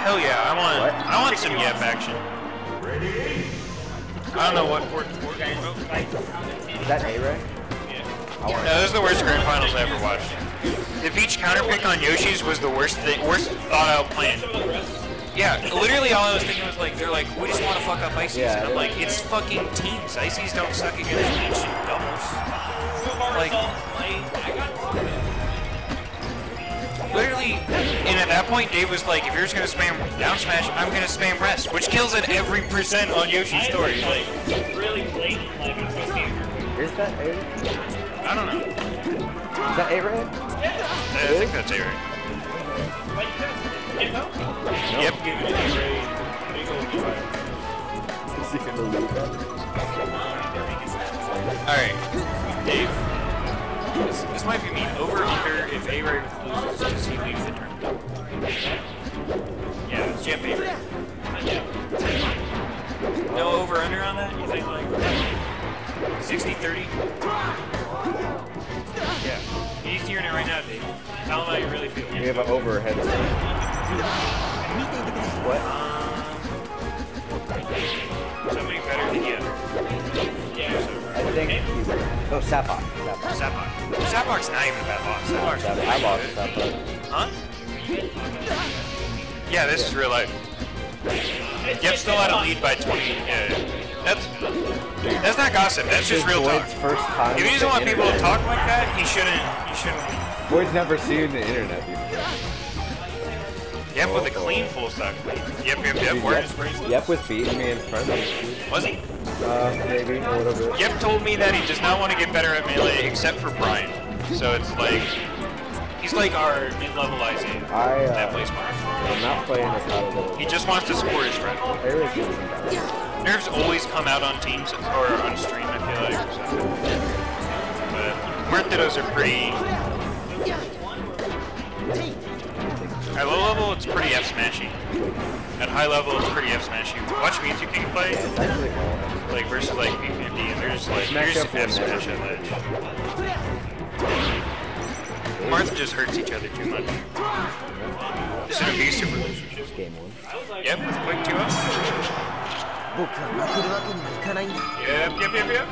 Hell yeah, I want some Yep action. I don't know what port. Is that ARAY? No, this is the worst grand finals I ever watched. The Peach counterpick on Yoshi's was the worst thought out plan. Yeah, literally all I was thinking was like, they're like, we just want to fuck up Ices, and I'm like, it's fucking teams. Ices don't suck against Peach in doubles. Like, literally, and at that point, Dave was like, if you're just gonna spam down smash, I'm gonna spam rest, which kills at every percent on Yoshi's story. Like, really blatant, like it's supposed to be. Is that ARAY? I don't know. Is that ARAY? I think that's ARAY. Yep. Is he gonna leave that? Alright, Dave. This might be mean. Over under if ARAY loses, does he leave the tournament? Yeah, it's Jep ARAY. No over under on that? You think like 60-30? Yeah. He's hearing it right now, Dave. Tell him how you really feel. We have an overhead. What? Somebody better than you. Yeah. I think. Oh, Sapphire. Sapphoc's not even a bad loss. I lost Sapphire. Huh? Yeah, this is real life. Yep, still out of lead by 20. Yeah. That's not gossip. That's just real talk. If he doesn't want people to talk like that, he shouldn't. Boyd's never seen the internet before. Yep, with a clean full stock lead. Yep. Yep, with beating me in front of me. Was he? Maybe a little bit. Yep told me that he does not want to get better at melee except for Brian. So it's like he's like our mid-level Isaiah. That plays smart. I'm not playing as hot as it. He just wants to support his friend. Nerves always come out on teams or on stream, I feel like. But Martitos are pretty. At low level, it's pretty F smashy. At high level, it's pretty F smashy. Watch Mewtwo King play, like versus like P50, and they're just like F smash at ledge. Martha just hurts each other too much. It's an abusive relationship. Game 1. Yep, with quick 2-up. Yep.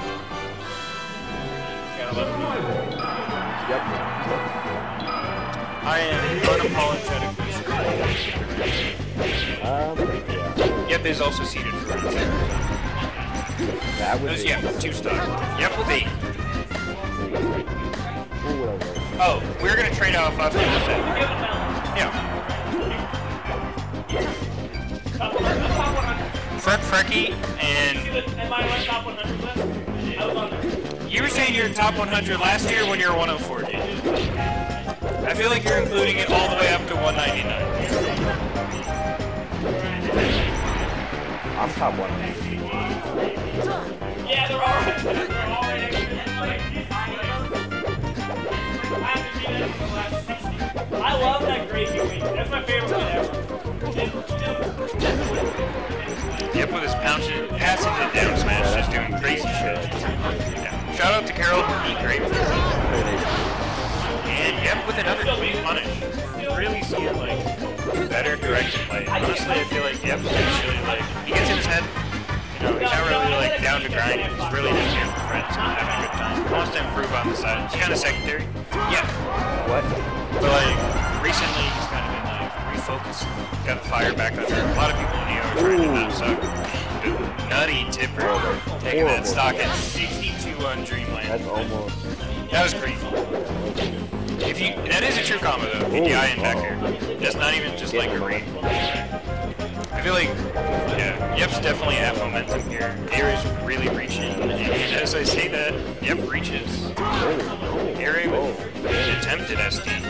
Gotta love him. Yep. I am unapologetically Yeah. Yep, is also seated for round 2. That was Yep, 2 stock. Yep, with 8. Oh, we're gonna trade off after this. Yeah. Frecky and you were saying you're top 100 last year when you were 104, dude. I feel like you're including it all the way up to 199. I'm top 100. Yeah, they're all right. I love that gravy wing. That's my favorite one ever. Yep, with his passing the down smash, just doing crazy shit. Yeah. Shout out to Carol, he great. And yep, with another clean punish. Really see it like better directed play. Honestly, I feel like Yep's actually like he gets in his head. You know, he's not really like down to grind. He's really just here for friends and having a good time. He wants to improve on the side. It's kind of secondary. Yeah. What? But like recently, he's kind of been like refocused. Got the fire back under. A lot of people in NEOH are trying to not suck. Nutty tipper taking that stock at 62 on Dreamland. That's almost. That was crazy. If you, that is a true combo though. EDI and Decker. That's not even just like a read. I feel like, yeah, Yep's definitely at momentum here. ARAY's really reaching, and as I say that, Yep reaches. ARAY with an attempted SD.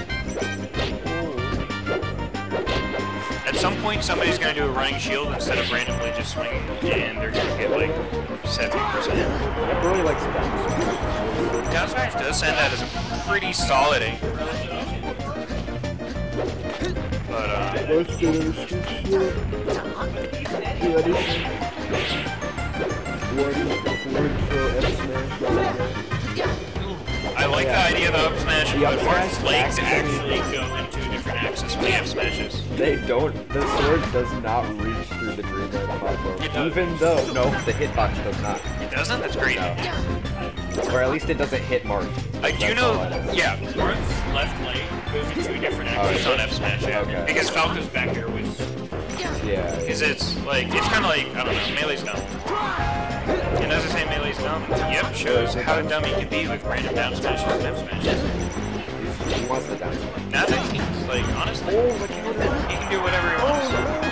At some point, somebody's going to do a running shield instead of randomly just swinging, and they're going to get like 70%. I really like down Down smash does send that as a pretty solid angle. But, I like the idea of the up smash, but Mark's legs actually go into a different axis when he F smashes. They don't. The sword does not reach through the green light platform. It does. Even though, no, the hitbox does not. It doesn't? That's great. No. Or at least it doesn't hit Marth. I do That's all know, I know. yeah, Marth's left leg goes into a different axis on F Smash, yeah. Okay. Because Falco's back here with, Yeah. because it's kind of like, I don't know, melee's dumb. It does the same melee's dumb. Yep, shows how dumb he can be with random down smashes and F smashes. He wants the down smash. Now that he's like, honestly, he can do whatever he wants.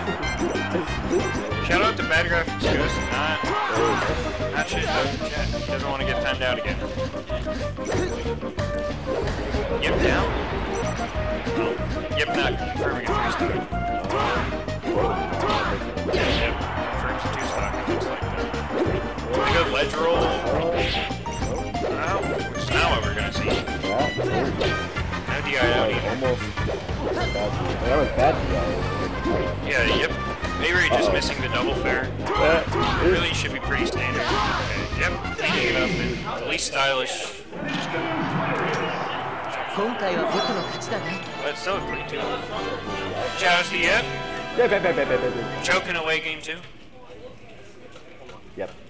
Shout out to Bad Graphics Ghost, not shit though. Chat. He doesn't want to get timed out again. Yep, down. Oh, yep, not confirming a 3-stock. Yep, confirms a 2-stock. It looks like that. Pretty good ledge roll. Which is now what we're gonna see. No DI out either. Almost. That was bad. Yeah, yep. ARAY just missing the double fair. Really should be pretty standard. Okay, yep, cleaning it up and the least stylish. But it's still a great too. Shout out to the Yep. Choking away game 2. Yep.